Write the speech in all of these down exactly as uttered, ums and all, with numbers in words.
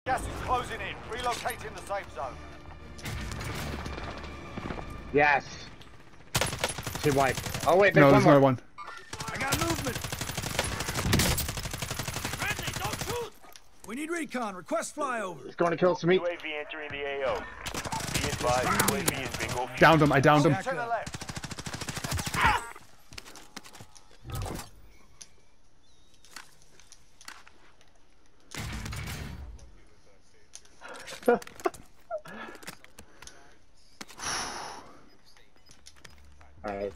Gas is closing in. Relocating the safe zone. Yes. Team wipe. Oh wait, there's No, one there's more. another one. I got movement. Friendly, don't shoot. We need recon. Request flyover. He's going to kill some meat. U A V entering the A O. Be advised, U A V is bingo. Downed him. I downed him. To the left. Alright.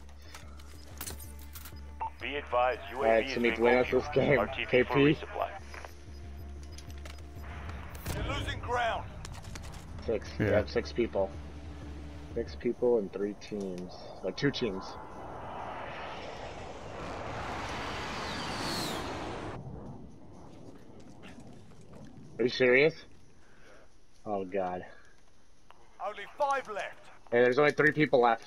Be advised, U A V Alright, is so need to bingo. win us this game. R T V K for P. resupply. You're losing ground. Six. We Yeah. have six people. Six people and three teams. Like two teams. Are you serious? Oh god. Only five left. Hey, there's only three people left.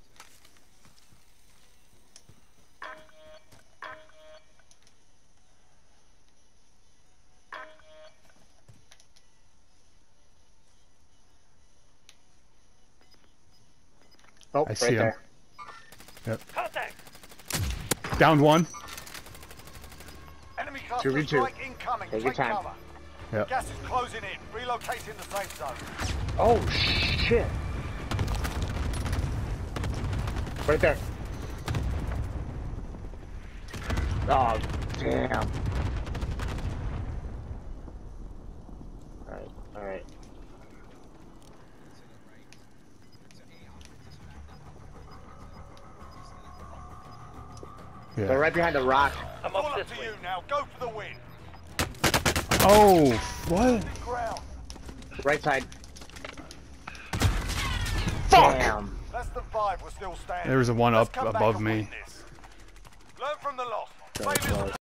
Oh, I right see him. there. Yep. Contact! Downed one. Enemy two v cluster two. strike incoming. Take your Take time. cover. Yep. Gas is closing in. Relocating the safe zone. Oh shit! Right there. Oh damn. Alright, alright. They're Yeah. right behind the rock. I'm All up up this to way. you now. Go for the win. Oh, what? Ground. Right side. Fuck! Damn. Less than five. We're still standing. There was a one Let's up come back above and me. win this. Learn from the loss. That was Failures close.